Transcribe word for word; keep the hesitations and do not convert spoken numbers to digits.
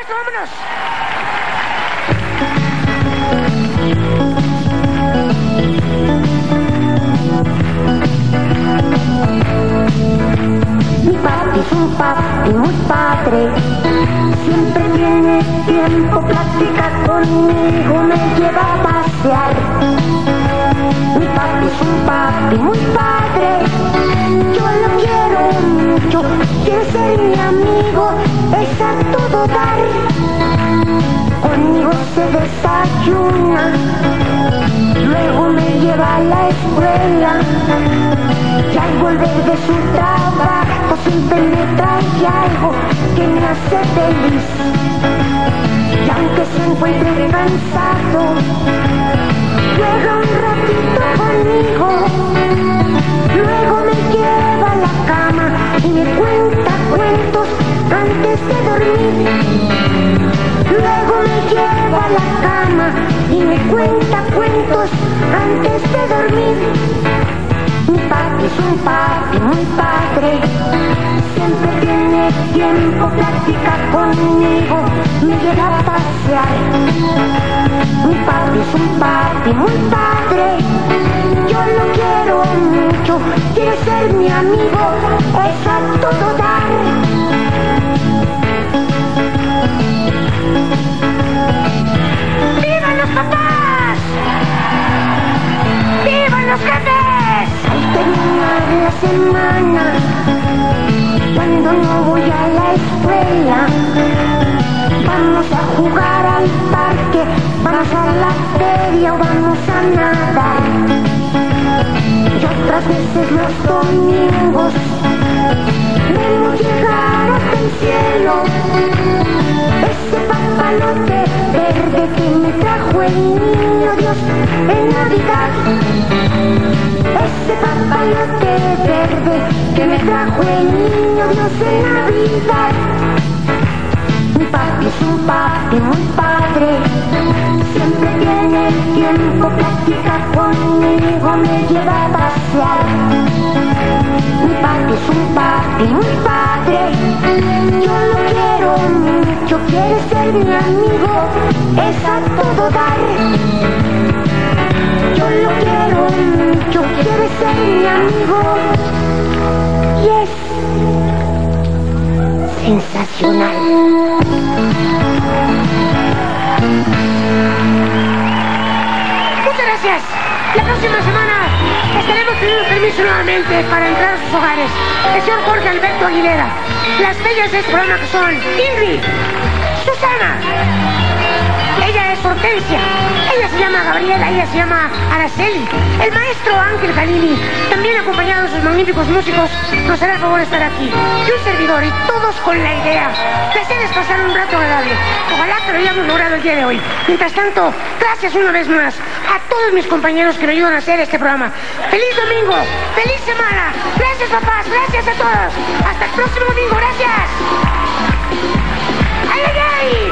maestro, vámonos. Mi papi es un papi muy padre, siempre tiene tiempo, platica conmigo, me lleva a pasear. Mi papi es un papi muy padre, yo lo quiero mucho, quiere ser mi amigo, es a todo dar. Conmigo se desayuna, luego me lleva a la escuela, y al volver de su trabajo siempre me trae algo que me hace feliz. Y aunque se encuentre cansado, juega un ratito conmigo, luego me lleva a la cama y me cuenta cuentos antes de dormir. Luego me lleva a la cama y me cuenta cuentos antes de dormir. Mi papi es un papi muy padre, siempre tiene tiempo, platica conmigo, me lleva a pasear. Mi papi es un papi muy padre, yo lo quiero mucho, quiere ser mi amigo, es a todo dar. ¡Vivan los papás! ¡Vivan los jefes! Al terminar la semana, cuando no voy a la escuela, vamos a jugar al parque, vamos a la feria o vamos a nadar. Y otras veces los domingos vemos llegar hasta el cielo ese papalote verde que me trajo el niño Dios en Navidad. Ese papalote verde que me trajo el niño Dios en Navidad. Mi papi es un papi muy padre, siempre tiene tiempo, platica conmigo, me lleva a pasear. Mi papi es un papi muy padre, yo lo quiero mucho, quiere ser mi amigo, es a todo dar. Yo lo quiero mucho, quiere ser mi amigo y es sensacional. Muchas gracias. La próxima semana estaremos pidiendo permiso nuevamente para entrar a sus hogares. El señor Jorge Alberto Aguilera. Las bellas de este programa que son Ingrid, Susana, ella es Hortensia, ella se llama Gabriela, ella se llama Araceli, el maestro Ángel Galini, también acompañado de sus magníficos músicos, nos hará el favor de estar aquí. Y un servidor, y todos con la idea de hacerles pasar un rato agradable. Ojalá que lo hayamos logrado el día de hoy. Mientras tanto, gracias una vez más a todos mis compañeros que me ayudan a hacer este programa. ¡Feliz domingo! ¡Feliz semana! Gracias, papás, gracias a todos. Hasta el próximo domingo, gracias. ¡Ay, ay, ay!